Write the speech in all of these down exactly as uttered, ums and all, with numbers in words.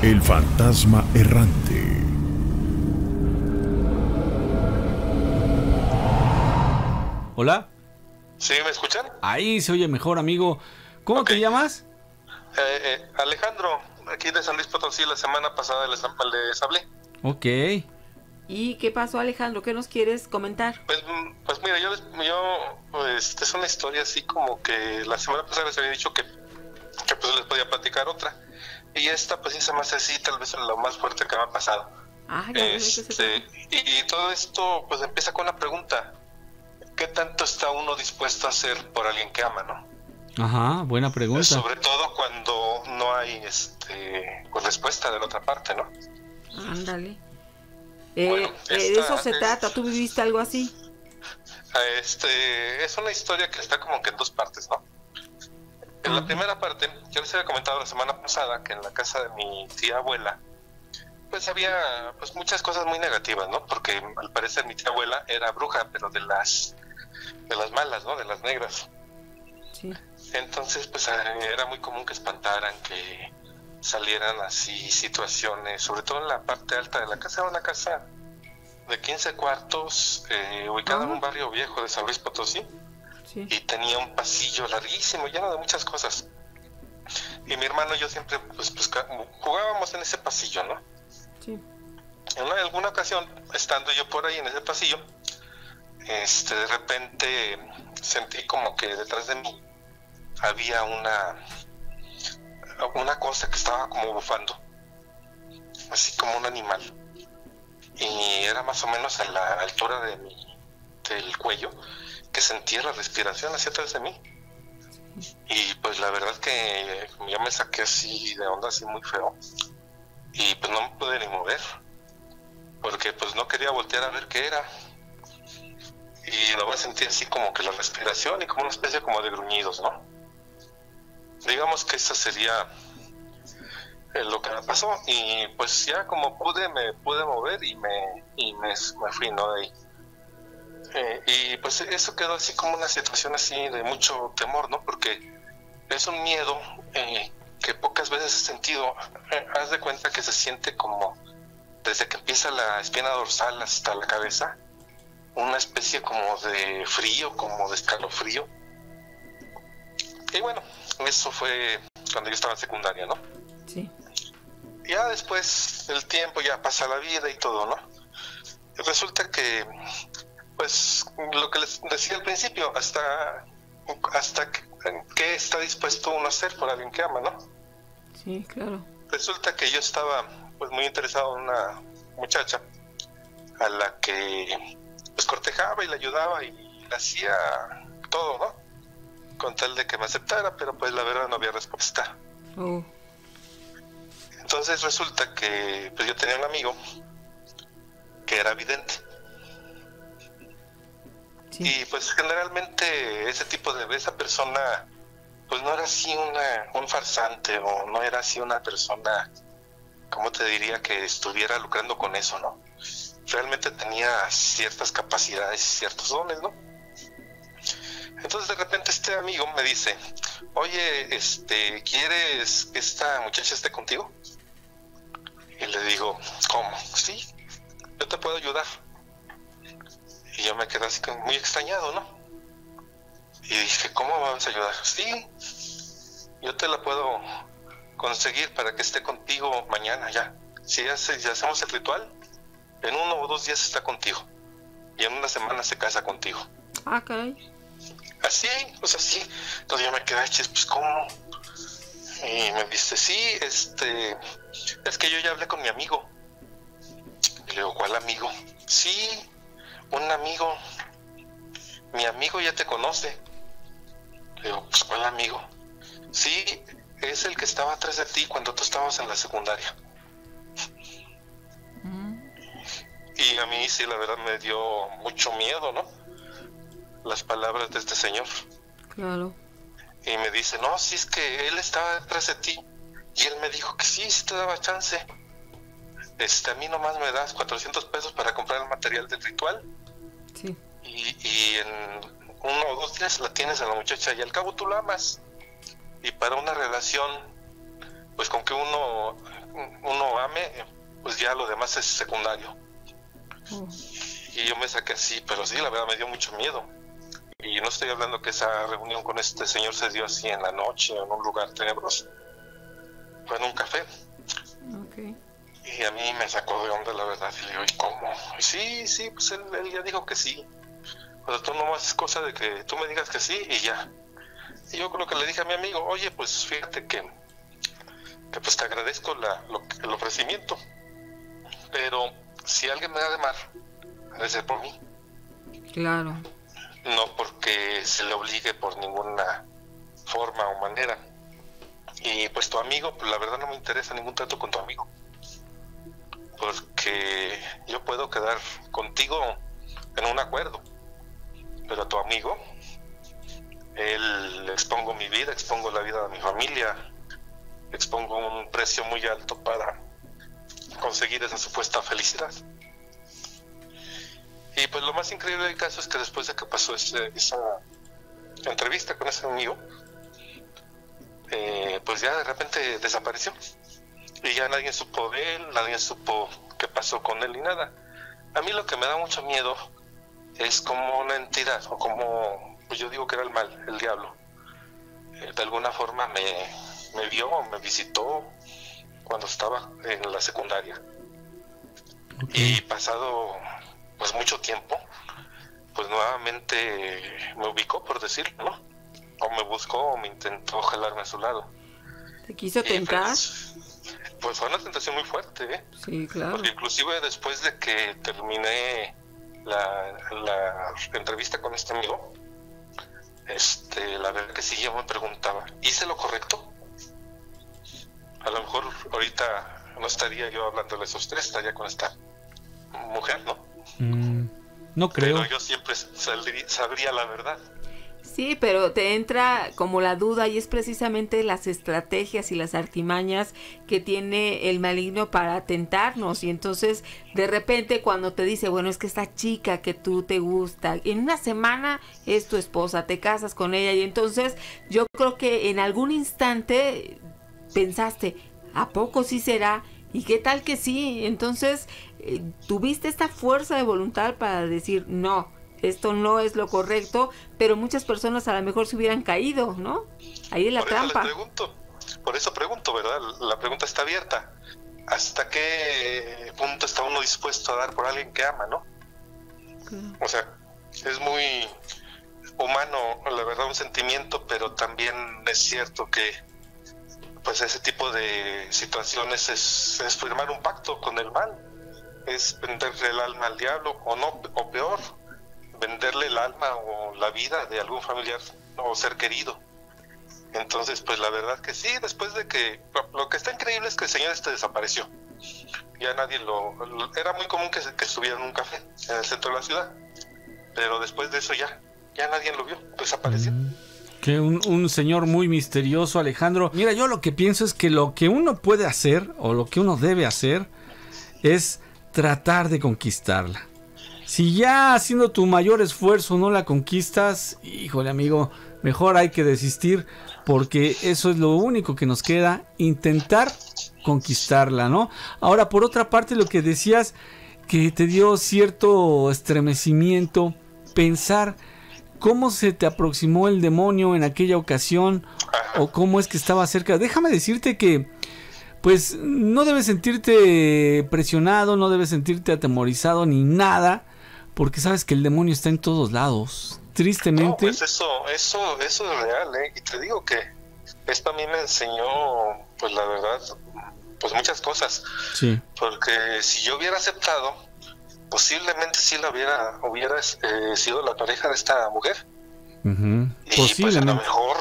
El fantasma errante. ¿Hola? ¿Sí me escuchan? Ahí se oye mejor, amigo. ¿Cómo Ok. te llamas? Eh, eh, Alejandro, aquí de San Luis Potosí, la semana pasada les, les hablé. Ok. ¿Y qué pasó, Alejandro? ¿Qué nos quieres comentar? Pues, mm, pues mira, yo, les- yo pues, es una historia así como que la semana pasada les había dicho que, que pues les podía platicar otra. Y esta pues sí se me hace así, tal vez lo más fuerte que me ha pasado. Ah, ya veo de qué se Este, trata. y, y todo esto pues empieza con una pregunta. ¿Qué tanto está uno dispuesto a hacer por alguien que ama, no? Ajá, buena pregunta. Sobre todo cuando no hay este pues respuesta de la otra parte, ¿no? Ándale. Eh, Bueno, eh, de esta eso se es- trata. ¿Tú viviste algo así? Este es una historia que está como que en dos partes, ¿no? En la Ajá. primera parte, yo les había comentado la semana pasada que en la casa de mi tía abuela, pues había pues muchas cosas muy negativas, ¿no? Porque al parecer mi tía abuela era bruja, pero de las de las malas, ¿no? De las negras. Sí. Entonces, pues eh, era muy común que espantaran, que salieran así situaciones, sobre todo en la parte alta de la casa. Era una casa de quince cuartos, eh, ubicada en Ah. un barrio viejo de San Luis Potosí, Sí. y tenía un pasillo larguísimo, lleno de muchas cosas. Y mi hermano y yo siempre pues, pues ca- jugábamos en ese pasillo, ¿no? Sí. En una- alguna ocasión, estando yo por ahí en ese pasillo, este, de repente sentí como que detrás de mí había una una cosa que estaba como bufando, así como un animal, y era más o menos a la altura de mi del cuello, que sentía la respiración hacia atrás de mí. Y pues la verdad que ya me saqué así de onda, así muy feo, y pues no me pude ni mover porque pues no quería voltear a ver qué era, y luego sentí así como que la respiración y como una especie como de gruñidos, ¿no? Digamos que eso sería eh, lo que me pasó, y pues ya como pude me pude mover y me y me, me fui, ¿no? De ahí. Eh, y pues eso quedó así como una situación así de mucho temor, ¿no? Porque es un miedo eh, que pocas veces he sentido. Eh, haz de cuenta que se siente como desde que empieza la espina dorsal hasta la cabeza, una especie como de frío, como de escalofrío. Y bueno, eso fue cuando yo estaba en secundaria, ¿no? Sí. Ya después el tiempo ya pasa la vida y todo, ¿no? Resulta que, pues, lo que les decía al principio, hasta, hasta qué está dispuesto uno a hacer por alguien que ama, ¿no? Sí, claro. Resulta que yo estaba, pues, muy interesado en una muchacha a la que, pues, cortejaba y le ayudaba y le hacía todo, ¿no? Con tal de que me aceptara, pero pues la verdad no había respuesta. Oh. Entonces resulta que pues yo tenía un amigo que era vidente. Sí. Y pues generalmente ese tipo de esa persona pues no era así una, un farsante, o no era así una persona, ¿cómo te diría?, que estuviera lucrando con eso, ¿no? Realmente tenía ciertas capacidades y ciertos dones, ¿no? Entonces de repente este amigo me dice, oye, este, ¿quieres que esta muchacha esté contigo? Y le digo, ¿cómo? Sí, yo te puedo ayudar. Y yo me quedé así como muy extrañado, ¿no? Y dije, ¿cómo me vas a ayudar? Sí, yo te la puedo conseguir para que esté contigo mañana ya. Si, hace, si hacemos el ritual, en uno o dos días está contigo. Y en una semana se casa contigo. Ah, caray. Así, pues así. Entonces yo me quedé, chis, pues ¿cómo? Y me dice, sí, este, es que yo ya hablé con mi amigo. Y le digo, ¿cuál amigo? Sí, un amigo. Mi amigo ya te conoce. Le digo, pues ¿cuál amigo? Sí, es el que estaba atrás de ti cuando tú estabas en la secundaria. Mm. Y a mí sí, la verdad me dio mucho miedo, ¿no? Las palabras de este señor. Claro. Y me dice, no, si es que él estaba detrás de ti. Y él me dijo que sí, sí te daba chance. Este, a mí nomás me das cuatrocientos pesos para comprar el material del ritual. Sí. Y, y en uno o dos días la tienes a la muchacha y al cabo tú la amas. Y para una relación, pues con que uno, uno ame, pues ya lo demás es secundario. Oh. Y yo me saqué así, pero sí, la verdad me dio mucho miedo. Y no estoy hablando que esa reunión con este señor se dio así en la noche, en un lugar tenebroso. Fue en un café. Okay. Y a mí me sacó de onda, la verdad. Y le digo, ¿y cómo? Y sí, sí, pues él, él ya dijo que sí. Pero tú nomás es cosa de que tú me digas que sí y ya. Y yo creo que le dije a mi amigo, oye, pues fíjate que, que pues te agradezco la, lo, el ofrecimiento. Pero si alguien me da de mar, ha de ser por mí. Claro. No porque se le obligue por ninguna forma o manera. Y pues tu amigo, pues la verdad no me interesa ningún trato con tu amigo, porque yo puedo quedar contigo en un acuerdo, pero a tu amigo, él expongo mi vida, expongo la vida de mi familia, expongo un precio muy alto para conseguir esa supuesta felicidad. Y pues lo más increíble del caso es que después de que pasó ese, esa entrevista con ese amigo, eh, pues ya de repente desapareció. Y ya nadie supo de él, nadie supo qué pasó con él ni nada. A mí lo que me da mucho miedo es como una entidad, o como, pues yo digo que era el mal, el diablo. Eh, de alguna forma me, me vio, me visitó cuando estaba en la secundaria. Okay. Y pasado pues mucho tiempo, pues nuevamente me ubicó, por decirlo, ¿no? O me buscó o me intentó jalarme a su lado. ¿Te quiso tentar? Pues, pues fue una tentación muy fuerte, ¿eh? Sí, claro. Porque inclusive después de que terminé la, la entrevista con este amigo, este, la verdad que sí, yo me preguntaba, ¿hice lo correcto? A lo mejor ahorita no estaría yo hablándoles a ustedes, estaría con esta mujer, ¿no? Mm, no creo. Pero yo siempre saldría, sabría la verdad. Sí, pero te entra como la duda y es precisamente las estrategias y las artimañas que tiene el maligno para tentarnos. Y entonces de repente cuando te dice, bueno, es que esta chica que tú te gusta, en una semana es tu esposa, te casas con ella, y entonces yo creo que en algún instante pensaste, ¿a poco sí será? ¿Y qué tal que sí? Entonces eh, tuviste esta fuerza de voluntad para decir, no, esto no es lo correcto, pero muchas personas a lo mejor se hubieran caído, ¿no? Ahí es la por trampa. Eso les pregunto, por eso pregunto, ¿verdad? La pregunta está abierta. ¿Hasta qué punto está uno dispuesto a dar por alguien que ama, no? Claro. O sea, es muy humano, la verdad, un sentimiento, pero también es cierto que pues ese tipo de situaciones es, es firmar un pacto con el mal, es venderle el alma al diablo, o no, o peor, venderle el alma o la vida de algún familiar o ser querido. Entonces, pues la verdad que sí, después de que, lo, lo que está increíble es que el señor este desapareció. Ya nadie lo, lo era muy común que, que estuviera en un café en el centro de la ciudad, pero después de eso ya, ya nadie lo vio, desapareció. Mm. Que un, un señor muy misterioso, Alejandro. Mira, yo lo que pienso es que lo que uno puede hacer, o lo que uno debe hacer, es tratar de conquistarla. Si ya haciendo tu mayor esfuerzo no la conquistas, híjole amigo, mejor hay que desistir, porque eso es lo único que nos queda, intentar conquistarla, ¿no? Ahora, por otra parte, lo que decías, que te dio cierto estremecimiento, pensar cómo se te aproximó el demonio en aquella ocasión, o cómo es que estaba cerca. Déjame decirte que pues no debes sentirte presionado, no debes sentirte atemorizado ni nada, porque sabes que el demonio está en todos lados, tristemente. No, pues eso, eso, eso es real, ¿eh? Y te digo que esto a mí me enseñó, pues la verdad, pues muchas cosas. Sí. Porque si yo hubiera aceptado, posiblemente sí la hubiera, hubiera eh, sido la pareja de esta mujer. Uh-huh. Y pues a lo mejor,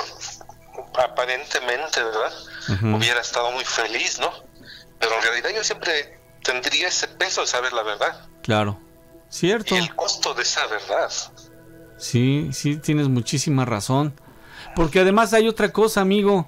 aparentemente, ¿verdad? Uh-huh. Hubiera estado muy feliz, ¿no? Pero en realidad yo siempre tendría ese peso de saber la verdad. Claro. Cierto. Y el costo de esa verdad. Sí, sí, tienes muchísima razón. Porque además hay otra cosa, amigo,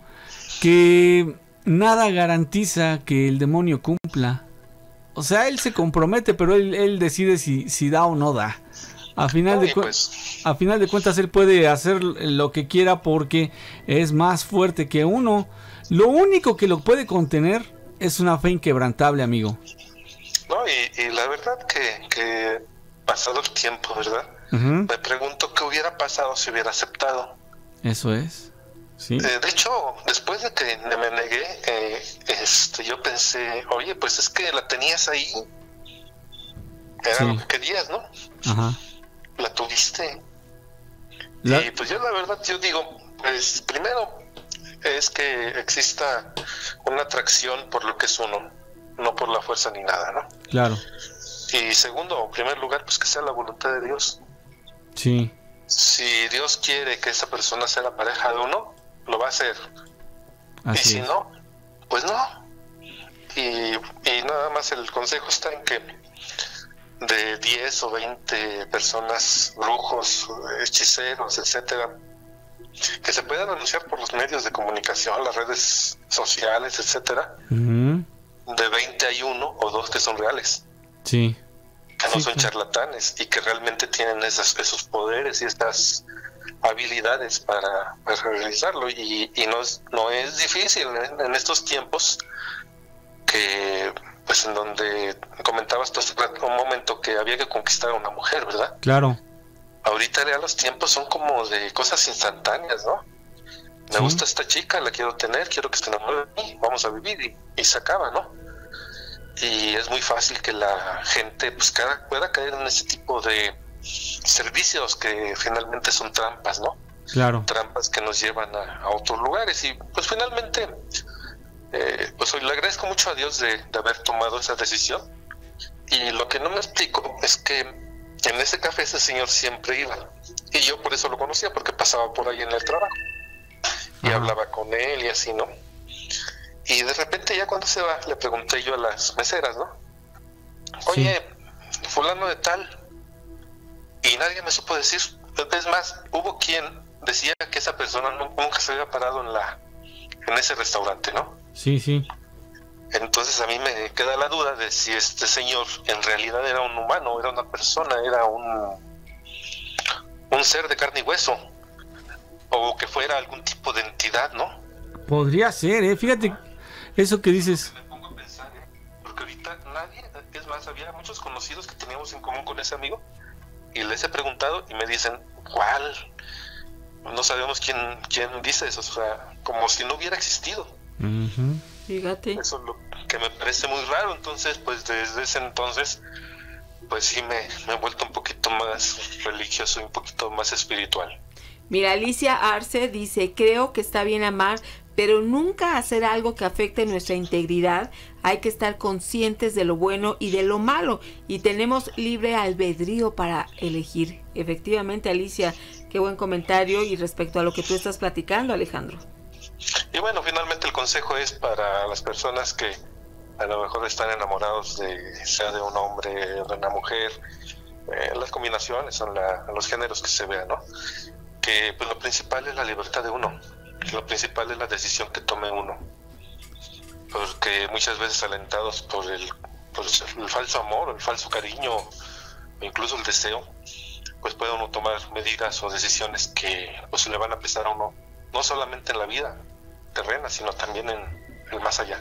que nada garantiza que el demonio cumpla. O sea, él se compromete, pero él, él decide si, si da o no da. A final, Oye, de cu- pues... a final de cuentas, él puede hacer lo que quiera porque es más fuerte que uno. Lo único que lo puede contener es una fe inquebrantable, amigo. No, y, y la verdad que, que pasado el tiempo, ¿verdad? Uh-huh. Me pregunto qué hubiera pasado si hubiera aceptado. Eso es, sí. Eh, de hecho, después de que me negué, eh, este, yo pensé, oye, pues es que la tenías ahí. Era Sí. lo que querías, ¿no? Ajá. La tuviste. La- Y pues yo la verdad, yo digo, pues primero es que exista una atracción por lo que es uno, no por la fuerza ni nada, ¿no? Claro, Y segundo, en primer lugar, pues que sea la voluntad de Dios. sí, Si Dios quiere que esa persona sea la pareja de uno, lo va a hacer. Y así si es. no, pues no. Y, y nada más el consejo está en que de diez o veinte personas, brujos, hechiceros, etcétera, que se puedan anunciar por los medios de comunicación, las redes sociales, etcétera, Ujú. de veinte hay uno o dos que son reales, Sí, que no Sí, son claro. charlatanes y que realmente tienen esas, esos poderes y estas habilidades para, para realizarlo. Y, y no, es, no es difícil en, en estos tiempos que, pues en donde comentabas tú hace rato, un momento que había que conquistar a una mujer, ¿verdad? claro. Ahorita ya los tiempos son como de cosas instantáneas, ¿no? Me Sí. gusta esta chica, la quiero tener, quiero que se enamore de mí, vamos a vivir y, y se acaba, ¿no? Y es muy fácil que la gente pues cada, pueda caer en ese tipo de servicios que finalmente son trampas, ¿no? Claro. Trampas que nos llevan a, a otros lugares y pues finalmente eh, pues hoy le agradezco mucho a Dios de, de haber tomado esa decisión. Y lo que no me explico es que en ese café ese señor siempre iba y yo por eso lo conocía, porque pasaba por ahí en el trabajo y Ajá. hablaba con él y así, ¿no? Y de repente ya cuando se va le pregunté yo a las meseras, ¿no? Oye, fulano de tal, y nadie me supo decir. Es más, hubo quien decía que esa persona no- nunca se había parado en la en ese restaurante, ¿no? Sí, sí. Entonces a mí me queda la duda de si este señor en realidad era un humano, era una persona, era un un ser de carne y hueso, o que fuera algún tipo de entidad, ¿no? Podría ser, ¿eh? Fíjate, eso que dices. Me pongo a pensar, ¿eh? Porque ahorita nadie, es más, había muchos conocidos que teníamos en común con ese amigo y les he preguntado y me dicen, ¿cuál? No sabemos quién, quién dice eso, o sea, como si no hubiera existido. Ujú. Fíjate. Eso es lo que me parece muy raro. Entonces, pues desde ese entonces, pues sí me, me he vuelto un poquito más religioso y un poquito más espiritual. Mira, Alicia Arce dice, creo que está bien amar, pero nunca hacer algo que afecte nuestra integridad. Hay que estar conscientes de lo bueno y de lo malo y tenemos libre albedrío para elegir. Efectivamente, Alicia, qué buen comentario y respecto a lo que tú estás platicando, Alejandro. Y bueno, finalmente el consejo es para las personas que a lo mejor están enamorados de, sea de un hombre o de una mujer, eh, las combinaciones son la, los géneros que se vean, ¿no? Que pues lo principal es la libertad de uno, lo principal es la decisión que tome uno, porque muchas veces alentados por el, por el falso amor, el falso cariño, o incluso el deseo, pues puede uno tomar medidas o decisiones que pues le van a pesar a uno, no solamente en la vida terrena, sino también en el más allá.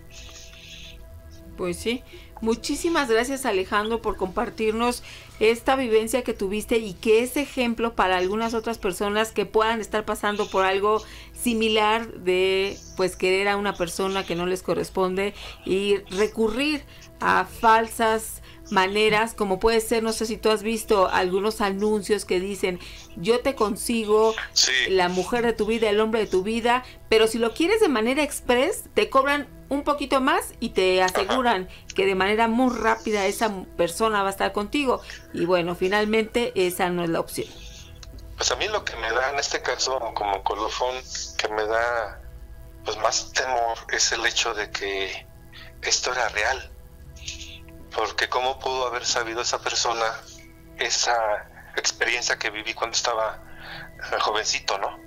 Pues sí, muchísimas gracias, Alejandro, por compartirnos esta vivencia que tuviste y que es ejemplo para algunas otras personas que puedan estar pasando por algo similar de pues querer a una persona que no les corresponde y recurrir a falsas maneras, como puede ser, no sé si tú has visto algunos anuncios que dicen, yo te consigo Sí. la mujer de tu vida, el hombre de tu vida, pero si lo quieres de manera express, te cobran un poquito más y te aseguran que de manera muy rápida esa persona va a estar contigo. Y bueno, finalmente esa no es la opción. Pues a mí lo que me da en este caso como colofón, que me da pues más temor, es el hecho de que esto era real. Porque cómo pudo haber sabido esa persona esa experiencia que viví cuando estaba eh, jovencito, ¿no?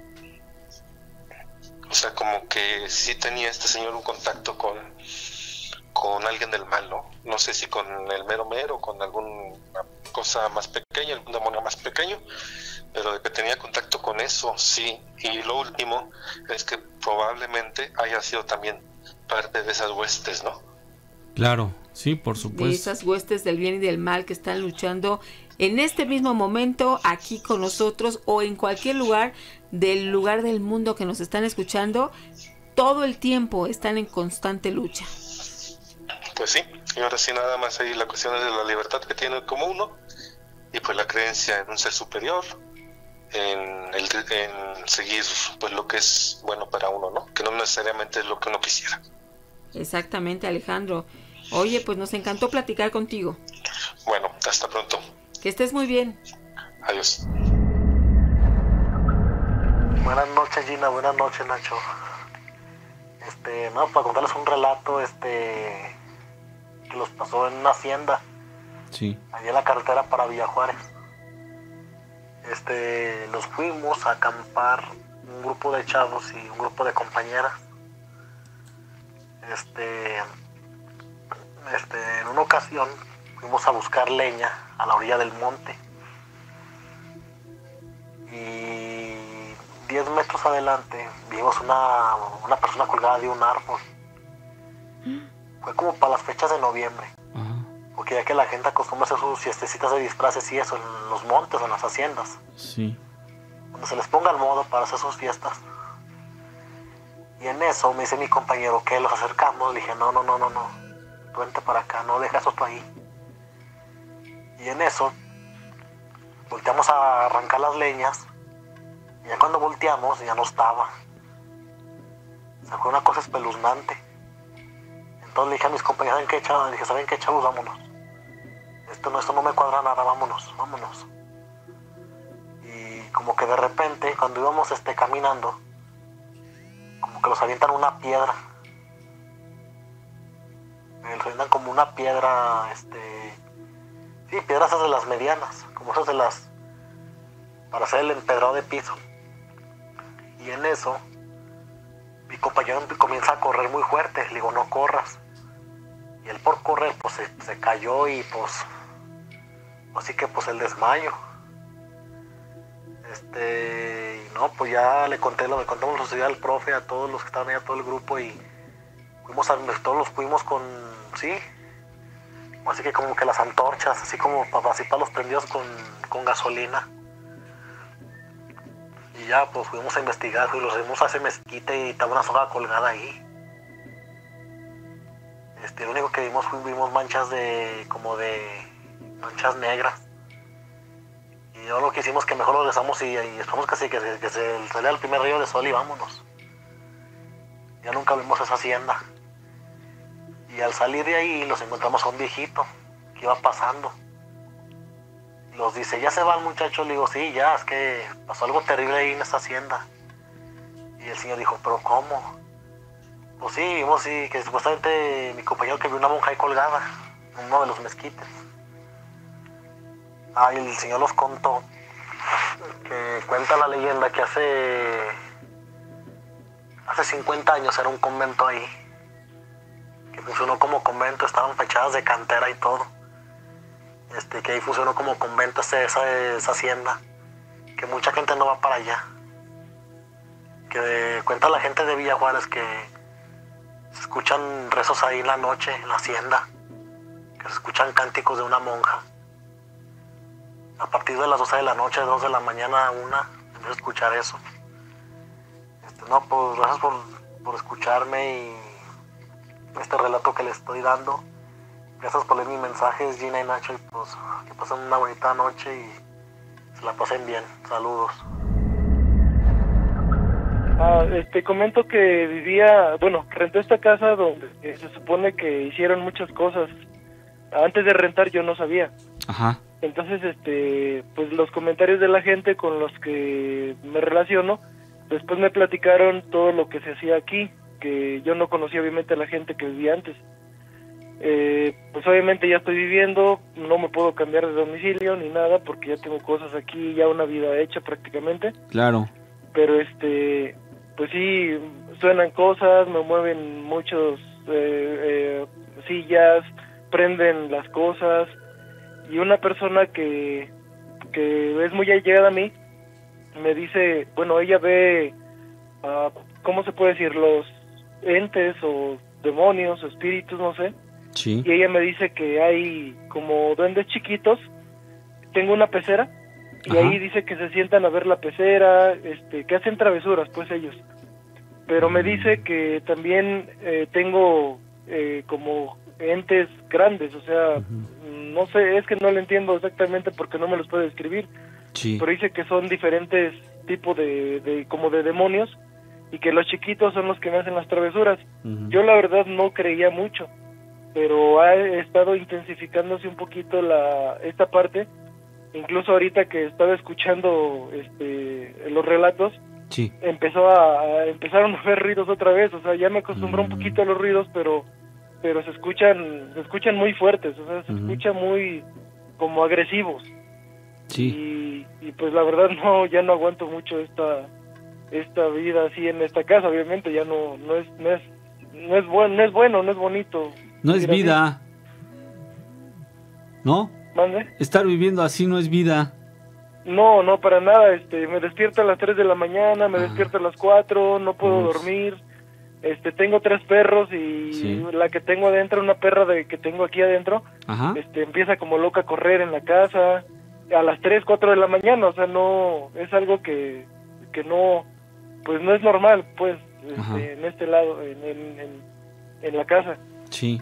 O sea, como que sí tenía este señor un contacto con, con alguien del mal, ¿no? No sé si con el mero mero, con alguna cosa más pequeña, algún demonio más pequeño, pero de que tenía contacto con eso, sí. Y lo último es que probablemente haya sido también parte de esas huestes, ¿no? Claro, sí, por De supuesto. esas huestes del bien y del mal que están luchando en este mismo momento aquí con nosotros o en cualquier lugar del lugar del mundo que nos están escuchando, todo el tiempo están en constante lucha. Pues sí, y ahora sí nada más ahí la cuestión es de la libertad que tiene como uno y pues la creencia en un ser superior, en, el, en seguir pues lo que es bueno para uno, ¿no? Que no necesariamente es lo que uno quisiera. Exactamente, Alejandro. Oye, pues nos encantó platicar contigo. Bueno, hasta pronto. Que estés muy bien. Adiós. Buenas noches, Gina, buenas noches, Nacho. Este, no, para contarles un relato, este, que los pasó en una hacienda, Sí. allá en la carretera para Villa Juárez. Este, nos fuimos a acampar un grupo de chavos y un grupo de compañeras. Este, este, en una ocasión fuimos a buscar leña a la orilla del monte. Y diez metros adelante vimos una, una persona colgada de un árbol. Fue como para las fechas de noviembre. Ajá. Porque ya que la gente acostumbra a hacer sus fiestecitas de disfraces y eso en los montes o en las haciendas, Sí. donde se les ponga al modo para hacer sus fiestas. Y en eso me dice mi compañero que los acercamos. Le dije, no, no, no, no, no, tú vente para acá, no deja eso tú ahí. Y en eso volteamos a arrancar las leñas. Y ya cuando volteamos ya no estaba. O sea, fue una cosa espeluznante. Entonces le dije a mis compañeros, ¿saben qué, chavos? Le dije, ¿saben qué, chavos? Vámonos. Esto no, esto no me cuadra nada, vámonos, vámonos. Y como que de repente, cuando íbamos este, caminando, como que los avientan una piedra. Eh, Los avientan como una piedra, este... Sí, piedras esas de las medianas, como esas de las... para hacer el empedrado de piso. Y en eso, mi compañero comienza a correr muy fuerte. Le digo, no corras. Y él por correr, pues se, se cayó y pues... Así que pues el desmayo. Este... Y no, pues ya le conté lo que contamos lo sucedió al profe, a todos los que estaban ahí, a todo el grupo. Y fuimos a... todos los fuimos con... Sí. Así que como que las antorchas, así como para, así para los prendidos con, con gasolina. Y ya pues fuimos a investigar, y los fuimos a ese mezquite y estaba una soga colgada ahí. Este, lo único que vimos fue vimos manchas de, como de, manchas negras. Y yo lo que hicimos que mejor lo regresamos y, y esperamos que, sí, que, se, que se saliera el primer rayo de sol y vámonos. Ya nunca vimos esa hacienda. Y al salir de ahí los encontramos a un viejito que iba pasando. Los dice, ¿ya se va el muchacho? Le digo, sí, ya, es que pasó algo terrible ahí en esta hacienda. Y el señor dijo, ¿pero cómo? Pues sí, vimos sí, que supuestamente mi compañero que vio una monja ahí colgada en uno de los mezquites. Ah, y el señor los contó, que cuenta la leyenda que hace, hace cincuenta años era un convento ahí, que funcionó como convento, estaban fechadas de cantera y todo. Este, que ahí funcionó como convento esa, esa, esa hacienda, que mucha gente no va para allá. Que cuenta la gente de Villa Juárez que se escuchan rezos ahí en la noche, en la hacienda, que se escuchan cánticos de una monja. A partir de las doce de la noche, dos de la mañana a una, empiezo a escuchar eso. Este, no, pues gracias por, por escucharme y este relato que les estoy dando. Gracias por leer mis mensajes, Gina y Nacho, y pues que pasen una bonita noche y se la pasen bien. Saludos. Ah, este, comento que vivía, bueno, renté esta casa donde eh, se supone que hicieron muchas cosas. Antes de rentar yo no sabía. Ajá. Entonces, este, pues los comentarios de la gente con los que me relaciono, después me platicaron todo lo que se hacía aquí, que yo no conocía obviamente a la gente que vivía antes. Eh, pues obviamente ya estoy viviendo, no me puedo cambiar de domicilio ni nada porque ya tengo cosas aquí, ya una vida hecha prácticamente. Claro. Pero este, pues sí, suenan cosas, me mueven muchos eh, eh, sillas, prenden las cosas. Y una persona que, que es muy allegada a mí, me dice, bueno, ella ve, uh, ¿cómo se puede decir? Los entes o demonios o espíritus, no sé. Sí. Y ella me dice que hay como duendes chiquitos. Tengo una pecera y Ajá. ahí dice que se sientan a ver la pecera, este, que hacen travesuras, pues ellos. Pero me dice que también eh, tengo eh, como entes grandes, o sea, Ujú. no sé, es que no lo entiendo exactamente porque no me los puede describir, Sí. pero dice que son diferentes tipos de, de como de demonios y que los chiquitos son los que me hacen las travesuras. Ujú. Yo la verdad no creía mucho, pero ha estado intensificándose un poquito la esta parte. Incluso ahorita que estaba escuchando este los relatos, Sí. empezó a, a empezaron a ver ruidos otra vez, o sea, ya me acostumbré un Mm. poquito a los ruidos, pero pero se escuchan se escuchan muy fuertes, o sea, se Ujú. escuchan muy como agresivos. Sí. Y, y pues la verdad no, ya no aguanto mucho esta esta vida así en esta casa, obviamente ya no no es no es no es bueno, no es bueno, no es bonito. No es vivir así. vida. ¿No? ¿Mande? Estar viviendo así no es vida. No, no, para nada, este, me despierto a las tres de la mañana, me Ah. despierto a las cuatro, no puedo Uf. dormir, este, tengo tres perros y Sí. la que tengo adentro, una perra de que tengo aquí adentro, Ajá. este, empieza como loca a correr en la casa, a las tres, cuatro de la mañana, o sea, no, es algo que, que no, pues no es normal, pues, Ajá. este, en este lado, en, en, en, en la casa, Sí.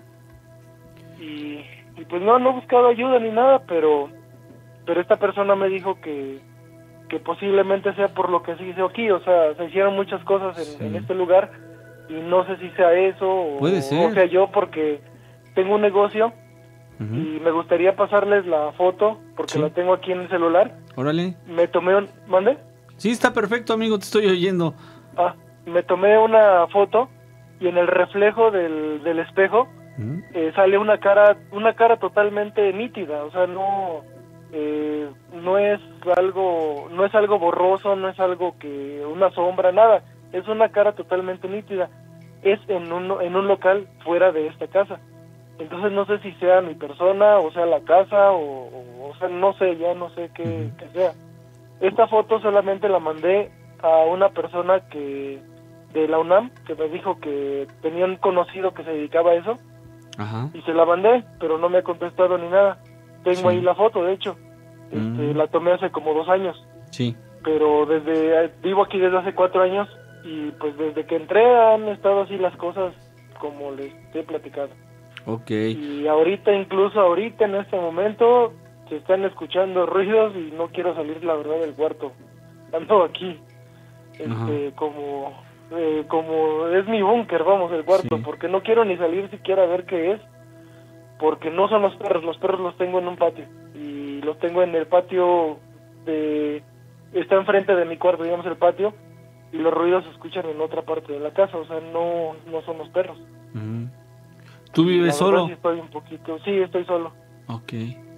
y, y pues no, no he buscado ayuda ni nada, pero pero esta persona me dijo que, que posiblemente sea por lo que se hizo aquí, o sea, se hicieron muchas cosas en, Sí. en este lugar y no sé si sea eso o, Puede ser. o sea yo porque tengo un negocio Ujú. y me gustaría pasarles la foto porque Sí. la tengo aquí en el celular. Órale. Me tomé un... ¿Mande? Sí, está perfecto, amigo, te estoy oyendo. Ah, me tomé una foto y en el reflejo del, del espejo Ujú. eh, sale una cara una cara totalmente nítida, o sea, no eh, no es algo no es algo borroso, no es algo que una sombra, nada, es una cara totalmente nítida, es en un en un local fuera de esta casa. Entonces no sé si sea mi persona o sea la casa o, o, o sea, no sé, ya no sé qué, Ujú. qué sea. Esta foto solamente la mandé a una persona que de la UNAM que me dijo que tenía un conocido que se dedicaba a eso Ajá. y se la mandé, pero no me ha contestado ni nada. Tengo Sí. ahí la foto, de hecho. Este, Mm. La tomé hace como dos años, Sí. pero desde vivo aquí desde hace cuatro años y pues desde que entré han estado así las cosas como les he platicado. Ok. Y ahorita, incluso ahorita en este momento, se están escuchando ruidos y no quiero salir, la verdad, del cuarto. Ando aquí, este, como, eh, como es mi búnker, vamos, el cuarto, Sí. porque no quiero ni salir siquiera a ver qué es, porque no son los perros, los perros los tengo en un patio, y los tengo en el patio de, está enfrente de mi cuarto, digamos, el patio, y los ruidos se escuchan en otra parte de la casa, o sea, no, no son los perros. Ujú. ¿Tú La vives verdad, solo? sí estoy un poquito, sí, estoy solo. Ok.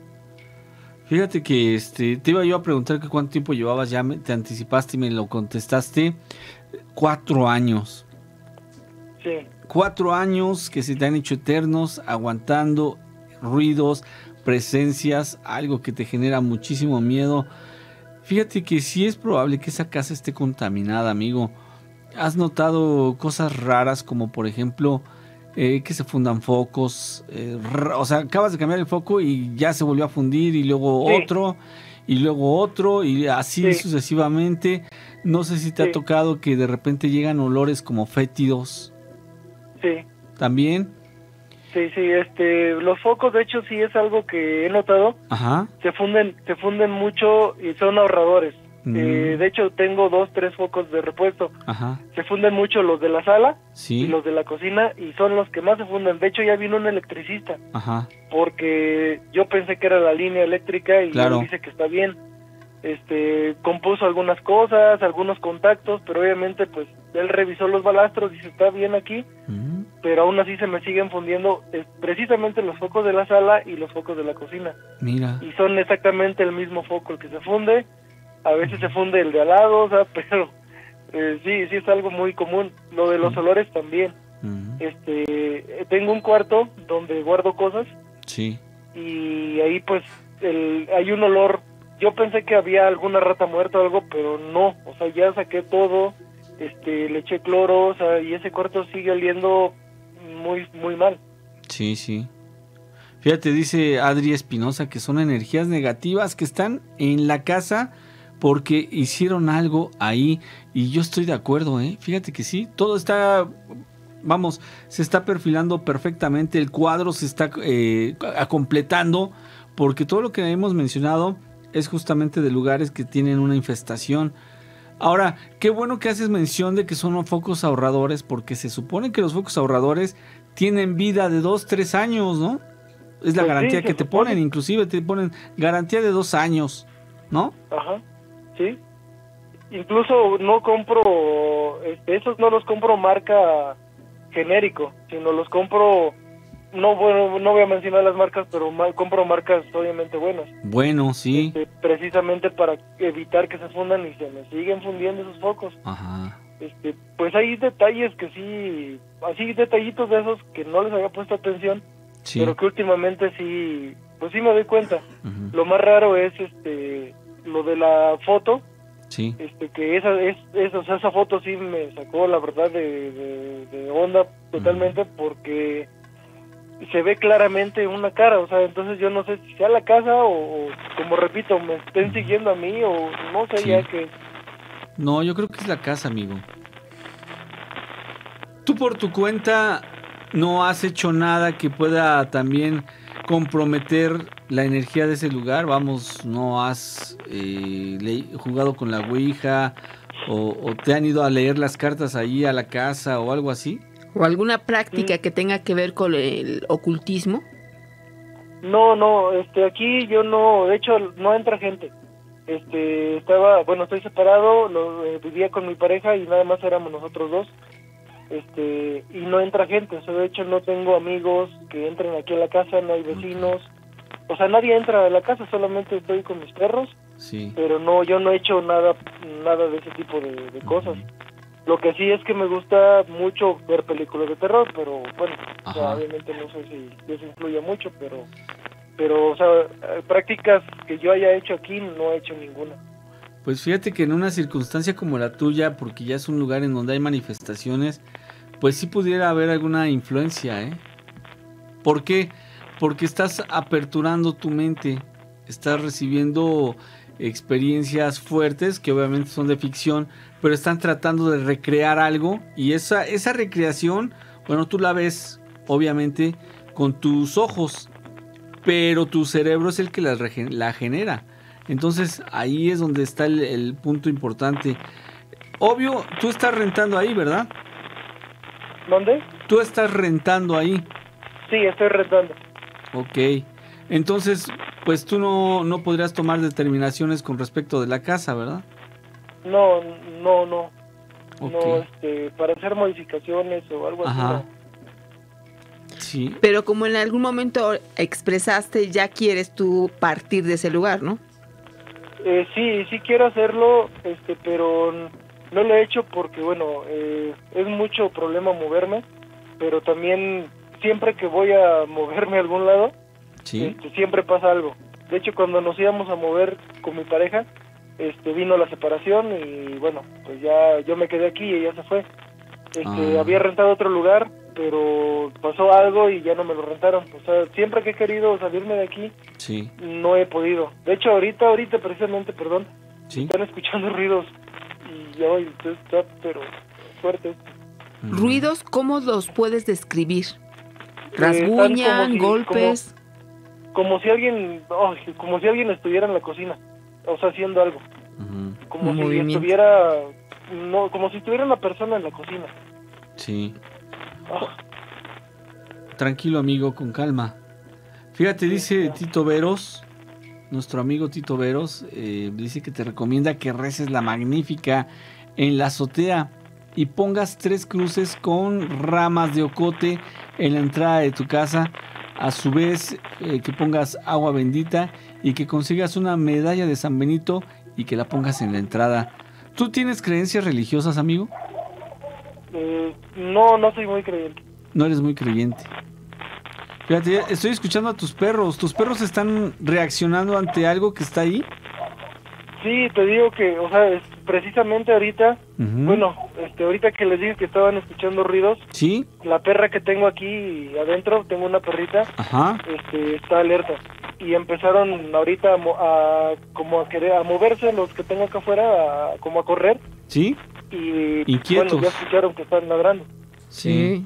Fíjate que este te iba yo a preguntar que cuánto tiempo llevabas, ya me, te anticipaste y me lo contestaste. Cuatro años. Sí, Cuatro años que se te han hecho eternos, aguantando ruidos, presencias, algo que te genera muchísimo miedo. Fíjate que sí es probable que esa casa esté contaminada, amigo. ¿Has notado cosas raras como por ejemplo eh, que se fundan focos? Eh, ra- o sea, acabas de cambiar el foco y ya se volvió a fundir y luego Sí. otro y luego otro y así Sí. sucesivamente. No sé si te ha Sí. tocado que de repente llegan olores como fétidos sí. también. Sí, sí, este, los focos de hecho sí es algo que he notado, Ajá. se funden, se funden mucho y son ahorradores. Mm. Eh, de hecho tengo dos, tres focos de repuesto. Ajá. Se funden mucho los de la sala Sí. y los de la cocina y son los que más se funden. De hecho ya vino un electricista Ajá. porque yo pensé que era la línea eléctrica y Claro. él dice que está bien. Este, compuso algunas cosas, algunos contactos, pero obviamente pues él revisó los balastros, dice está bien aquí, Mm. pero aún así se me siguen fundiendo eh, precisamente los focos de la sala y los focos de la cocina. Mira. Y son exactamente el mismo foco el que se funde, a veces se funde el de al lado, o sea, pero eh, sí, sí es algo muy común. Lo de los Mm. olores también. Mm. Este, eh, tengo un cuarto donde guardo cosas Sí. y ahí pues el, hay un olor. Yo pensé que había alguna rata muerta o algo, pero no, o sea, ya saqué todo este, le eché cloro, o sea, y ese cuarto sigue oliendo muy, muy mal. Sí, sí. Fíjate, dice Adri Espinosa que son energías negativas que están en la casa porque hicieron algo ahí, y yo estoy de acuerdo, ¿eh? Fíjate que sí, todo está, vamos, se está perfilando perfectamente, el cuadro se está eh, completando, porque todo lo que hemos mencionado es justamente de lugares que tienen una infestación. Ahora, qué bueno que haces mención de que son focos ahorradores, porque se supone que los focos ahorradores tienen vida de dos, tres años, ¿no? Es la Pues garantía sí, que se te supone. ponen, inclusive te ponen garantía de dos años, ¿no? Ajá, sí. Incluso no compro, este, esos no los compro marca genérico, sino los compro, no, bueno, no voy a mencionar las marcas, pero ma- compro marcas obviamente buenas. Bueno, sí. Este, precisamente para evitar que se fundan, y se me siguen fundiendo esos focos. Ajá. Este, pues hay detalles que sí, así detallitos de esos que no les había puesto atención, Sí. pero que últimamente sí, pues sí me doy cuenta. Ujú. Lo más raro es este lo de la foto, Sí. este que esa es, es o sea, esa foto sí me sacó la verdad de, de, de onda totalmente, porque se ve claramente una cara, o sea, entonces yo no sé si sea la casa o, o, como repito, me estén siguiendo a mí o no sé Sí. ya que... No, yo creo que es la casa, amigo. Tú por tu cuenta no has hecho nada que pueda también comprometer la energía de ese lugar. Vamos, no has eh, le- jugado con la ouija o, o te han ido a leer las cartas ahí a la casa o algo así. ¿O alguna práctica que tenga que ver con el ocultismo? No, no, este, aquí yo no, de hecho no entra gente. Este, estaba, bueno, estoy separado, lo, eh, vivía con mi pareja y nada más éramos nosotros dos. Este, y no entra gente, o sea, de hecho no tengo amigos que entren aquí a la casa, no hay vecinos. O sea, nadie entra a la casa, solamente estoy con mis perros, Sí. pero no, yo no he hecho nada, nada de ese tipo de, de cosas. Lo que sí es que me gusta mucho ver películas de terror, pero bueno, o sea, Ajá. obviamente no sé si eso influye mucho, pero, pero, o sea, eh, prácticas que yo haya hecho aquí no he hecho ninguna. Pues fíjate que en una circunstancia como la tuya, porque ya es un lugar en donde hay manifestaciones, pues sí pudiera haber alguna influencia, ¿eh? ¿Por qué? Porque estás aperturando tu mente, estás recibiendo experiencias fuertes que obviamente son de ficción, pero están tratando de recrear algo, y esa, esa recreación, bueno, tú la ves obviamente con tus ojos, pero tu cerebro es el que la, regen- la genera. Entonces ahí es donde está el, el punto importante. Obvio, tú estás rentando ahí, ¿verdad? ¿Dónde? Tú estás rentando ahí. Sí, estoy rentando. Ok. Entonces, pues tú no, no podrías tomar determinaciones con respecto de la casa, ¿verdad? No, no, no. Ok. No, este, para hacer modificaciones o algo Ajá. así. Sí. Pero como en algún momento expresaste, ya quieres tú partir de ese lugar, ¿no? No. Eh, sí, sí quiero hacerlo, este, pero no lo he hecho porque, bueno, eh, es mucho problema moverme, pero también siempre que voy a moverme a algún lado, Sí. este, siempre pasa algo. De hecho, cuando nos íbamos a mover con mi pareja, este, vino la separación y bueno, pues ya yo me quedé aquí y ella se fue. Este, Ah. había rentado otro lugar, pero pasó algo y ya no me lo rentaron. O sea, siempre que he querido salirme de aquí, Sí. no he podido. De hecho, ahorita, ahorita precisamente, perdón, Sí. están escuchando ruidos y ya hoy está, pero fuerte. Mm. Ruidos, ¿cómo los puedes describir? están Rasguñan, como si- golpes. Como si alguien, ay, como si alguien estuviera en la cocina, o sea, haciendo algo. Ujú. Como Un si movimiento. estuviera, no, como si estuviera una persona en la cocina. Sí. Ah, Tranquilo, amigo, con calma. Fíjate, dice Tito Veros, nuestro amigo Tito Veros, eh, dice que te recomienda que reces la Magnífica en la azotea y pongas tres cruces con ramas de ocote en la entrada de tu casa. A su vez, eh, que pongas agua bendita y que consigas una medalla de San Benito y que la pongas en la entrada. ¿Tú tienes creencias religiosas, amigo? eh, no, no soy muy creyente. No eres muy creyente. Fíjate, ya estoy escuchando a tus perros. ¿Tus perros están reaccionando ante algo que está ahí? Sí, te digo que, o sea, es precisamente ahorita, Ujú. bueno, este, ahorita que les dije que estaban escuchando ruidos, ¿Sí? la perra que tengo aquí adentro, tengo una perrita, Ajá. este, está alerta. Y empezaron ahorita a, mo- a como a querer, a moverse los que tengo acá afuera, a- como a correr. ¿Sí? Y Inquietos. bueno, ya escucharon que están ladrando. Sí.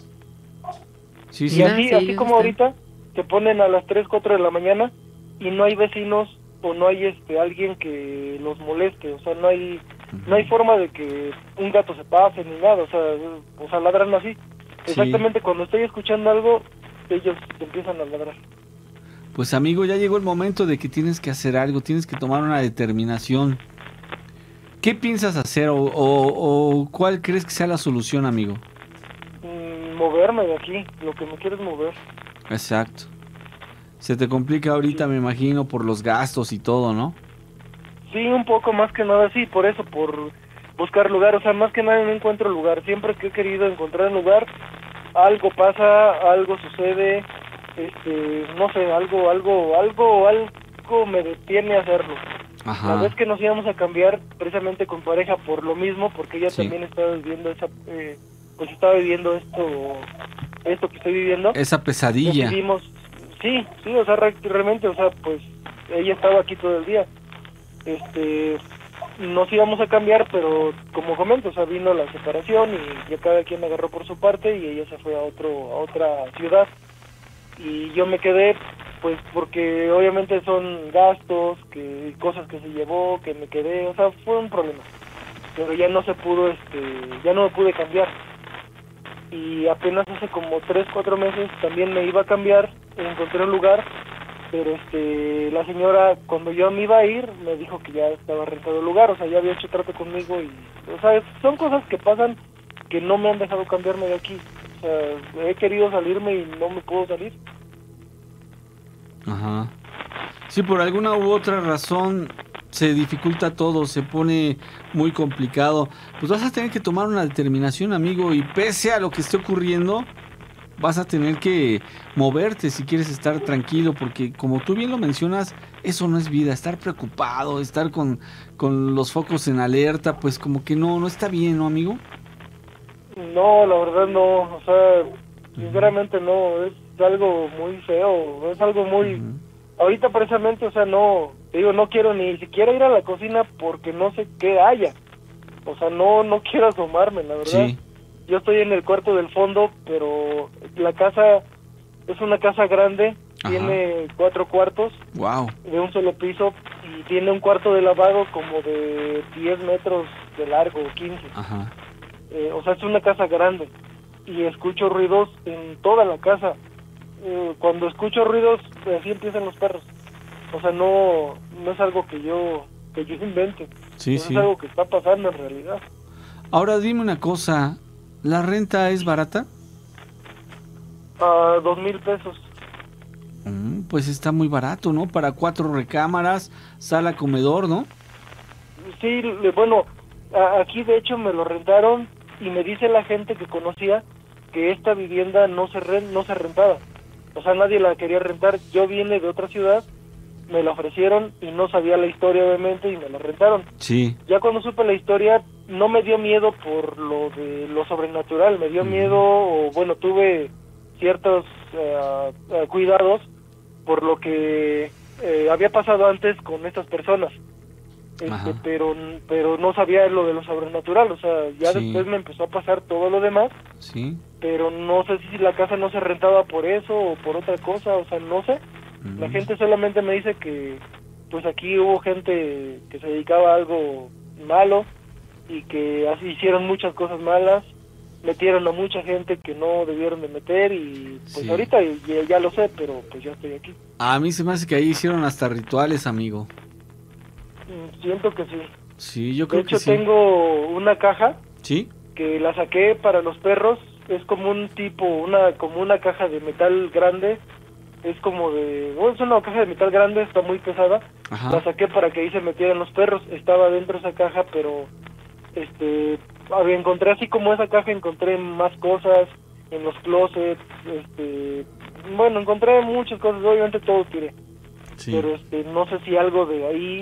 Sí, Y sí. así, sí, así ellos como están. ahorita, se ponen a las tres, cuatro de la mañana y no hay vecinos o no hay este alguien que los moleste, o sea, no hay no hay forma de que un gato se pase ni nada, o sea, o sea, ladran así. Sí. Exactamente cuando estoy escuchando algo, ellos empiezan a ladrar. Pues amigo, ya llegó el momento de que tienes que hacer algo, tienes que tomar una determinación. ¿Qué piensas hacer o, o, o cuál crees que sea la solución, amigo? Mm, moverme de aquí, lo que me quiero es mover. Exacto. Se te complica ahorita, me imagino, por los gastos y todo, ¿no? Sí, un poco más que nada, sí, por eso, por buscar lugar, o sea, más que nada no encuentro lugar. Siempre que he querido encontrar un lugar, algo pasa, algo sucede, este, no sé, algo, algo, algo, algo me detiene a hacerlo. La Ajá. vez que nos íbamos a cambiar precisamente con pareja por lo mismo, porque ella Sí. también estaba viviendo esa, eh, pues estaba viviendo esto, esto que estoy viviendo. Esa pesadilla. Decidimos, sí, sí, o sea, re- realmente, o sea, pues ella estaba aquí todo el día. Este, nos íbamos a cambiar, pero como comento, o sea, vino la separación y ya cada quien agarró por su parte y ella se fue a otro, a otra ciudad y yo me quedé, pues porque obviamente son gastos, que cosas que se llevó, que me quedé, o sea, fue un problema, pero ya no se pudo, este, ya no me pude cambiar. Y apenas hace como tres, cuatro meses también me iba a cambiar, encontré un lugar, pero este la señora cuando yo me iba a ir me dijo que ya estaba rentado el lugar, o sea, ya había hecho trato conmigo y, o sea, son cosas que pasan que no me han dejado cambiarme de aquí. O sea, he querido salirme y no me puedo salir. Ajá. Sí, por alguna u otra razón se dificulta todo, se pone muy complicado. Pues vas a tener que tomar una determinación, amigo, y pese a lo que esté ocurriendo, vas a tener que moverte si quieres estar tranquilo, porque como tú bien lo mencionas, eso no es vida. Estar preocupado, estar con, con los focos en alerta, pues como que no, no está bien, ¿no, amigo? No, la verdad no, o sea, sinceramente no, es algo muy feo, es algo muy... Ujú. Ahorita precisamente, o sea, no, te digo, no quiero ni siquiera ir a la cocina porque no sé qué haya. O sea, no, no quiero asomarme, la verdad. Sí. Yo estoy en el cuarto del fondo, pero la casa es una casa grande, Ajá. tiene cuatro cuartos Wow. de un solo piso y tiene un cuarto de lavado como de diez metros de largo, quince. Ajá. Eh, o sea, es una casa grande y escucho ruidos en toda la casa. Eh, cuando escucho ruidos, pues, así empiezan los perros. O sea, no no es algo que yo que yo invente. Sí, es sí. algo que está pasando en realidad. Ahora dime una cosa, ¿la renta es barata? A dos mil pesos. Mm, pues está muy barato, ¿no? Para cuatro recámaras, sala, comedor, ¿no? Sí, le- bueno, a- aquí de hecho me lo rentaron y me dice la gente que conocía que esta vivienda no se ren- no se rentaba. O sea, nadie la quería rentar. Yo vine de otra ciudad, me la ofrecieron y no sabía la historia obviamente y me la rentaron. Sí. Ya cuando supe la historia no me dio miedo por lo de lo sobrenatural, me dio Ujú. miedo, o bueno, tuve ciertos eh, eh, cuidados por lo que eh, había pasado antes con estas personas. Este, Ajá. pero pero no sabía lo de lo sobrenatural, o sea, ya Sí. después me empezó a pasar todo lo demás, Sí. pero no sé si la casa no se rentaba por eso o por otra cosa, o sea, no sé. La Mm. gente solamente me dice que pues aquí hubo gente que se dedicaba a algo malo y que así hicieron muchas cosas malas, metieron a mucha gente que no debieron de meter y pues Sí. ahorita ya, ya lo sé, pero pues ya estoy aquí. A mí se me hace que ahí hicieron hasta rituales, amigo. Mm, Siento que sí. Sí, yo De creo hecho que sí. tengo una caja ¿Sí? que la saqué para los perros, es como un tipo, una como una caja de metal grande, es como de, bueno, es una caja de metal grande, está muy pesada, Ajá. la saqué para que ahí se metieran los perros, estaba dentro de esa caja, pero este, había- encontré así como esa caja, encontré más cosas en los closets, este, bueno, encontré muchas cosas, obviamente todo tiré, Sí. pero este, no sé si algo de ahí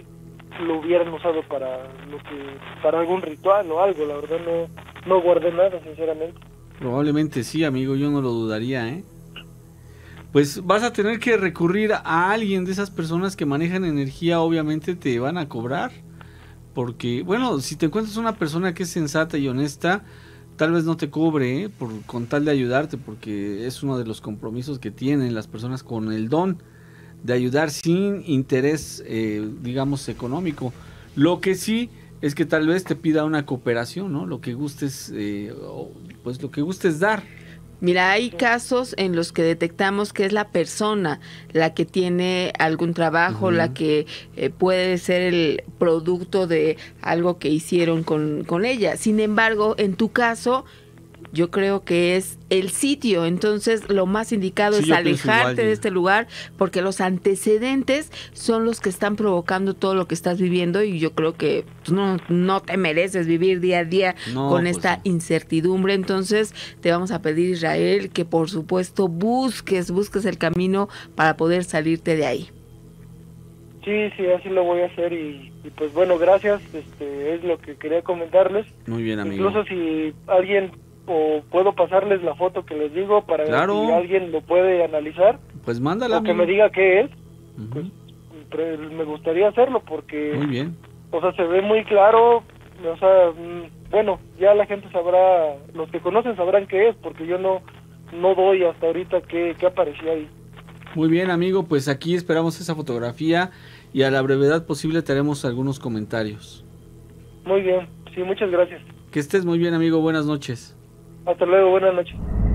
lo hubieran usado para lo que para algún ritual o algo. La verdad no no guardé nada, sinceramente. Probablemente sí, amigo, yo no lo dudaría, ¿eh? Pues vas a tener que recurrir a alguien de esas personas que manejan energía, obviamente te van a cobrar. Porque, bueno, si te encuentras una persona que es sensata y honesta, tal vez no te cobre, ¿eh? Por, con tal de ayudarte, porque es uno de los compromisos que tienen las personas con el don de ayudar sin interés, eh, digamos, económico. Lo que sí es que tal vez te pida una cooperación, ¿no? Lo que gustes, eh, pues lo que gustes dar. Mira, hay casos en los que detectamos que es la persona la que tiene algún trabajo, uh-huh. la que eh, puede ser el producto de algo que hicieron con, con ella. Sin embargo, en tu caso, yo creo que es el sitio. Entonces, lo más indicado sí, es alejarte igual, de este lugar, porque los antecedentes son los que están provocando todo lo que estás viviendo, y yo creo que no, no te mereces vivir día a día no, con pues esta no. incertidumbre. Entonces, te vamos a pedir, Israel, que por supuesto busques, busques el camino para poder salirte de ahí. Sí, sí, así lo voy a hacer, y, y pues bueno, gracias, este es lo que quería comentarles. Muy bien, amigo. Incluso si alguien, o puedo pasarles la foto que les digo para claro. que alguien lo puede analizar, pues mándala, o que amigo. me diga qué es, uh-huh. pues me gustaría hacerlo, porque muy bien. O sea, se ve muy claro, o sea, bueno, ya la gente sabrá, los que conocen sabrán qué es, porque yo no no doy hasta ahorita qué, qué aparecía ahí. Muy bien, amigo, pues aquí esperamos esa fotografía y a la brevedad posible te haremos algunos comentarios. Muy bien, sí, muchas gracias. Que estés muy bien, amigo, buenas noches. Hasta luego, buenas noches.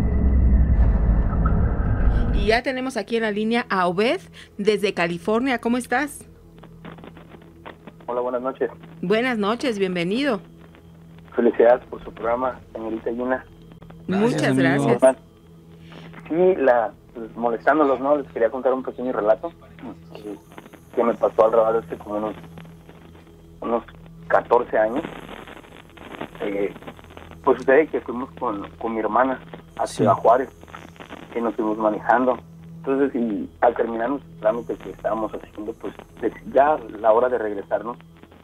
Y ya tenemos aquí en la línea a Obed desde California. ¿Cómo estás? Hola, buenas noches. Buenas noches, bienvenido. Felicidades por su programa, señorita Gina. Muchas gracias. gracias. Sí, la, pues, molestándolos, ¿no? Les quería contar un pequeño relato que, que me pasó alrededor de hace como unos, unos catorce años. Eh, pues sucede que fuimos con, con mi hermana a Ciudad sí. Juárez, que nos fuimos manejando. Entonces, y al terminar los trámites que estábamos haciendo, pues ya la hora de regresarnos,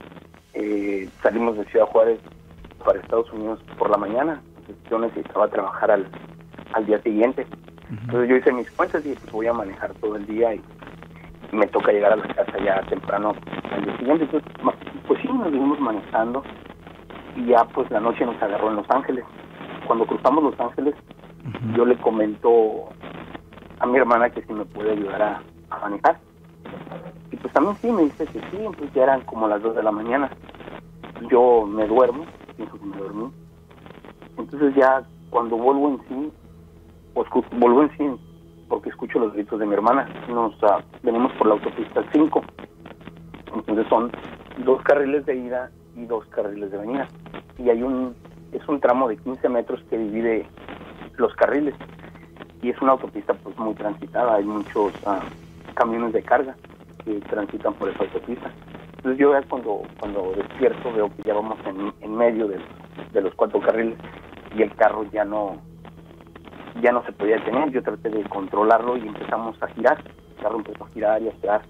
eh, salimos de Ciudad Juárez para Estados Unidos por la mañana. Entonces, yo necesitaba trabajar al, al día siguiente. Uh-huh. Entonces yo hice mis cuentas y pues voy a manejar todo el día y me toca llegar a la casa ya temprano al día siguiente. Entonces, pues sí, nos vinimos manejando y ya pues la noche nos agarró en Los Ángeles. Cuando cruzamos Los Ángeles, uh-huh. yo le comento a mi hermana que si me puede ayudar a, a manejar. Y pues también sí, me dice que sí. Entonces ya eran como las dos de la mañana. Yo me duermo, pienso que me dormí. Entonces ya cuando vuelvo en sí, pues vuelvo en sí porque escucho los gritos de mi hermana. Nos uh, venimos por la autopista cinco. Entonces son dos carriles de ida y dos carriles de venida. Y hay un, es un tramo de quince metros que divide los carriles. Y es una autopista pues muy transitada, hay muchos uh, camiones de carga que transitan por esa autopista. Entonces yo ya cuando cuando despierto veo que ya vamos en, en medio de, de los cuatro carriles y el carro ya no ya no se podía detener. Yo traté de controlarlo y empezamos a girar. El carro empezó a girar y a girar.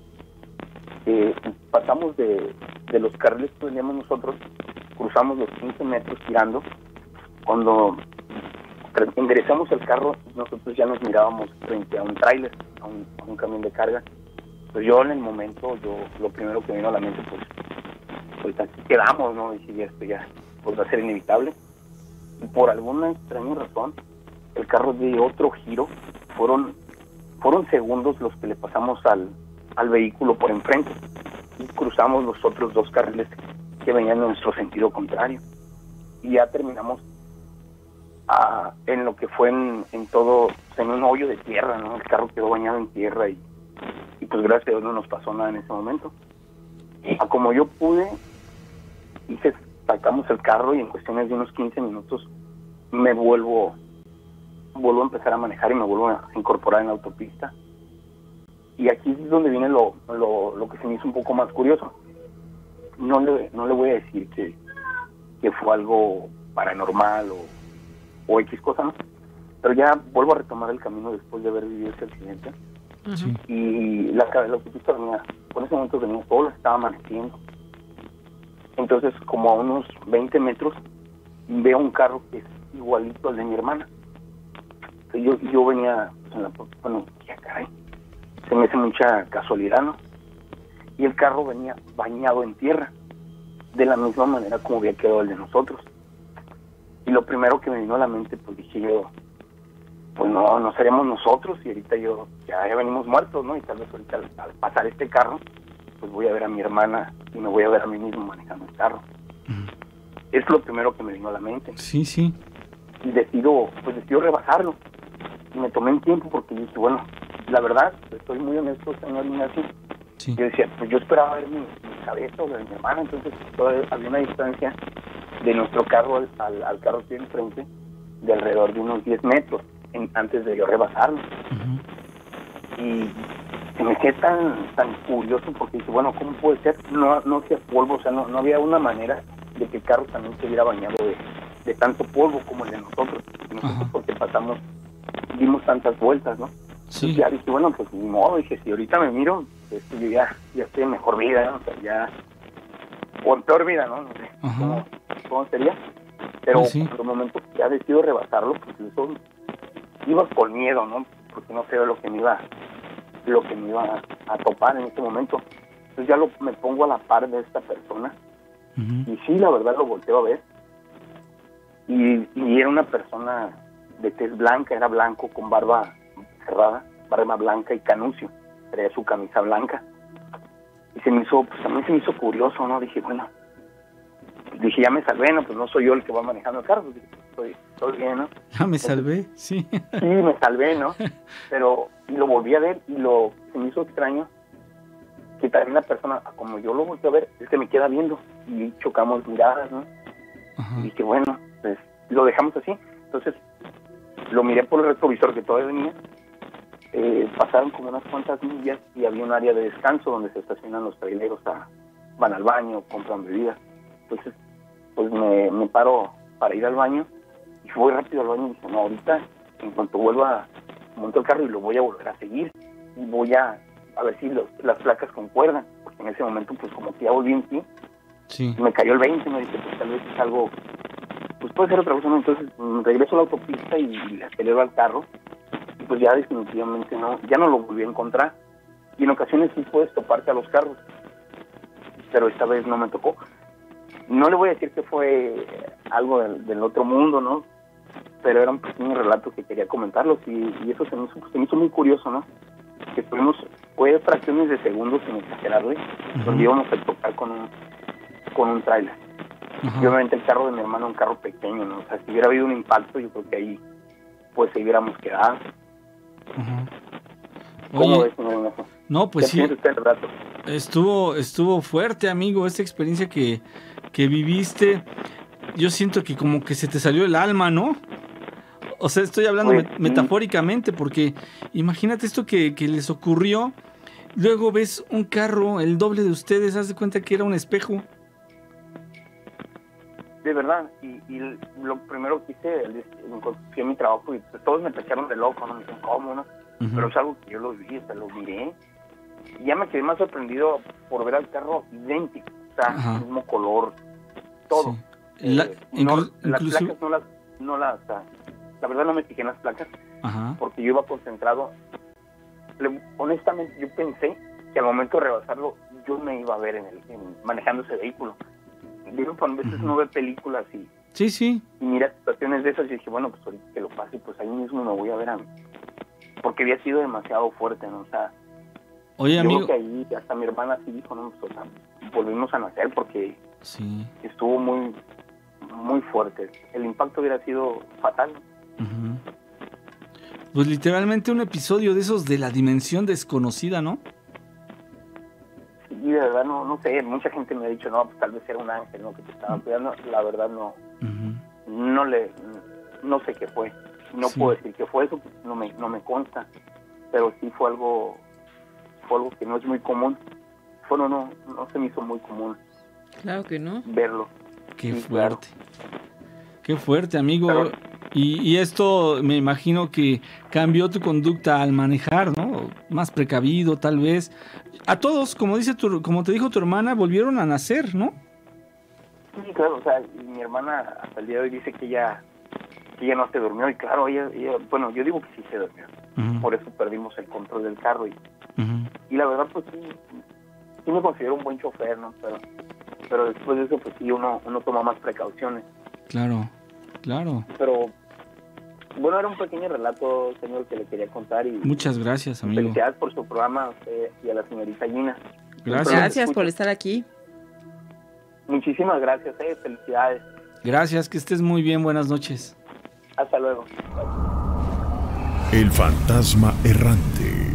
Eh, pasamos de, de los carriles que veníamos nosotros, cruzamos los quince metros girando. Cuando enderezamos el carro, nosotros ya nos mirábamos frente a un tráiler, a un, a un camión de carga. Pues yo en el momento, yo lo primero que vino a la mente, pues, pues aquí quedamos, ¿no? Y si esto ya pues, va a ser inevitable. Y por alguna extraña razón, el carro dio otro giro. Fueron fueron segundos los que le pasamos al, al vehículo por enfrente y cruzamos los otros dos carriles que venían en nuestro sentido contrario. Y ya terminamos a, en lo que fue en, en todo, en un hoyo de tierra, ¿no? El carro quedó bañado en tierra y, y pues gracias a Dios no nos pasó nada en ese momento. A como yo pude, hice, sacamos el carro y en cuestiones de unos quince minutos me vuelvo vuelvo a empezar a manejar y me vuelvo a incorporar en la autopista. Y aquí es donde viene lo, lo, lo que se me hizo un poco más curioso. No le, no le voy a decir que, que fue algo paranormal o, o X cosa, ¿no? Pero ya vuelvo a retomar el camino después de haber vivido ese accidente. Uh-huh. Y la, la autopista venía, con ese momento venía sola, estaba amaneciendo. Entonces, como a unos veinte metros, veo un carro que es igualito al de mi hermana. Entonces, yo, yo venía, en la, bueno, ya caray, se me hace mucha casualidad, ¿no? Y el carro venía bañado en tierra, de la misma manera como había quedado el de nosotros. Y lo primero que me vino a la mente, pues dije yo, pues no, no seremos nosotros, y ahorita yo, ya, ya venimos muertos, ¿no? Y tal vez ahorita al, al pasar este carro, pues voy a ver a mi hermana y me voy a ver a mí mismo manejando el carro. Uh-huh. Es lo primero que me vino a la mente. Sí, sí. Y decido, pues decido rebasarlo. Y me tomé un tiempo porque dije, bueno, la verdad, estoy muy honesto, señor Ignacio. Sí. Yo decía, pues yo esperaba ver mi, mi cabeza o la de mi hermana, entonces todavía había una distancia de nuestro carro al, al, al carro que hay enfrente de alrededor de unos diez metros en, antes de yo rebasarlo. Uh-huh. Y se me quedé tan, tan curioso porque dije, bueno, ¿cómo puede ser? No, no hacía polvo, o sea, no, no había una manera de que el carro también se hubiera bañado de, de tanto polvo como el de nosotros. Nosotros uh-huh. porque pasamos, dimos tantas vueltas, ¿no? Sí. Y ya dije, bueno, pues ni modo, dije, si ahorita me miro, pues yo ya, ya estoy en mejor vida, ¿no? O sea, ya, o en peor vida, ¿no? No sé uh-huh. cómo, cómo sería. Pero sí, sí. por el momento ya decido rebasarlo, pues eso iba con miedo, ¿no? Porque no sé lo que me iba, lo que me iba a topar en este momento. Entonces ya lo, me pongo a la par de esta persona uh-huh. y sí, la verdad lo volteo a ver. Y, y era una persona de tez blanca, era blanco con barba cerrada, barba blanca y canucio, traía su camisa blanca. Y se me hizo, pues también se me hizo curioso, ¿no? Dije, bueno, dije, ya me salvé, ¿no? Pues no soy yo el que va manejando el carro, pues dije, estoy, estoy bien, ¿no? Ya me salvé, sí. Sí, me salvé, ¿no? Pero y lo volví a ver y lo se me hizo extraño que también la persona, como yo lo volví a ver, él se me queda viendo y chocamos miradas, ¿no? Ajá. Y dije, bueno, pues lo dejamos así. Entonces lo miré por el retrovisor que todavía venía. Eh, pasaron como unas cuantas millas y había un área de descanso donde se estacionan los traileros, a, van al baño, compran bebidas. Entonces, pues me, me paro para ir al baño y fui rápido al baño y dije, no, ahorita, en cuanto vuelva, monto el carro y lo voy a volver a seguir y voy a, a ver si los, las placas concuerdan, porque en ese momento, pues como que ya volví en sí, sí. me cayó el veinte, me dije, pues tal vez es algo, pues puede ser otra cosa, ¿no? Entonces regreso a la autopista y, y le acelero al carro y pues ya definitivamente no, ya no lo volví a encontrar. Y en ocasiones sí puedes toparte a los carros, pero esta vez no me tocó. No le voy a decir que fue algo del, del otro mundo, ¿no? Pero era un pequeño relato que quería comentarlos y, y eso se me, hizo, se me hizo muy curioso, ¿no? Que estuvimos, fue fracciones de segundos, sin exagerarle, uh-huh. donde íbamos a tocar con un, con un tráiler. Uh-huh. Y obviamente el carro de mi hermano es un carro pequeño, ¿no? O sea, si hubiera habido un impacto, yo creo que ahí, pues, se hubiéramos quedado. Uh-huh. ¿Cómo Oye, ves, señor? No, pues sí. Estuvo, estuvo fuerte, amigo, esta experiencia que, que viviste. Yo siento que como que se te salió el alma, ¿no? O sea, estoy hablando pues, met- metafóricamente, porque imagínate esto que, que les ocurrió. Luego ves un carro, el doble de ustedes, haz de cuenta que era un espejo. De verdad, y, y lo primero que hice, fui a mi trabajo y pues, todos me tacharon de loco, no me dicen cómo, ¿no? Uh-huh. Pero es algo que yo lo vi, o sea, lo miré. Y ya me quedé más sorprendido por ver al carro idéntico, o sea, uh-huh. mismo color, todo. Sí. La, eh, no, inclu- las incluso... placas no las, no las, o sea, la verdad no me fijé en las placas, uh-huh. porque yo iba concentrado. Le, honestamente, yo pensé que al momento de rebasarlo, yo me iba a ver en el, en, manejando ese vehículo. Digo, a veces uh-huh. no ve películas y, sí, sí. y mira situaciones de esas y dije, bueno, pues ahorita que lo pase, pues ahí mismo me voy a ver a mí. Porque había sido demasiado fuerte, ¿no? O sea, Oye, yo amigo. creo que ahí hasta mi hermana sí dijo, no, pues, o sea, volvimos a nacer porque sí. estuvo muy, muy fuerte. El impacto hubiera sido fatal. Uh-huh. Pues literalmente un episodio de esos de la dimensión desconocida, ¿no? Y de verdad no no sé, mucha gente me ha dicho, no, pues tal vez era un ángel, ¿no? Que te estaba cuidando. La verdad no, uh-huh. no le, no sé qué fue. No sí. puedo decir que fue eso, no me, no me consta. Pero sí fue algo, fue algo que no es muy común. Bueno, no, no se me hizo muy común. Claro que no. Verlo. Qué sí, fuerte. Claro. Qué fuerte, amigo. Pero, y, y esto me imagino que cambió tu conducta al manejar, ¿no? Más precavido, tal vez. A todos, como dice tu, como te dijo tu hermana, volvieron a nacer, ¿no? Sí, claro, o sea, y mi hermana hasta el día de hoy dice que ella, que ella no se durmió, y claro, ella, ella, bueno, yo digo que sí se durmió, uh-huh. Por eso perdimos el control del carro, y, uh-huh. y la verdad, pues sí, sí me considero un buen chofer, ¿no? Pero, pero después de eso, pues sí, uno, uno toma más precauciones. Claro, claro. Pero, bueno, era un pequeño relato, señor, que le quería contar. Y muchas gracias, amigo. Felicidades por su programa, a usted y a la señorita Gina. Gracias. Gracias por estar aquí. Muchísimas gracias, eh, felicidades. Gracias, que estés muy bien, buenas noches. Hasta luego. El fantasma errante.